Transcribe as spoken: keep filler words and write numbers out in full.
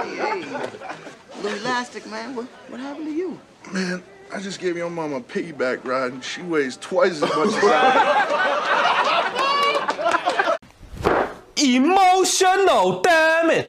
hey. Little elastic, man. What, what happened to you? Man, I just gave your mama a piggyback ride, and she weighs twice as much as I. Emotional, damn it!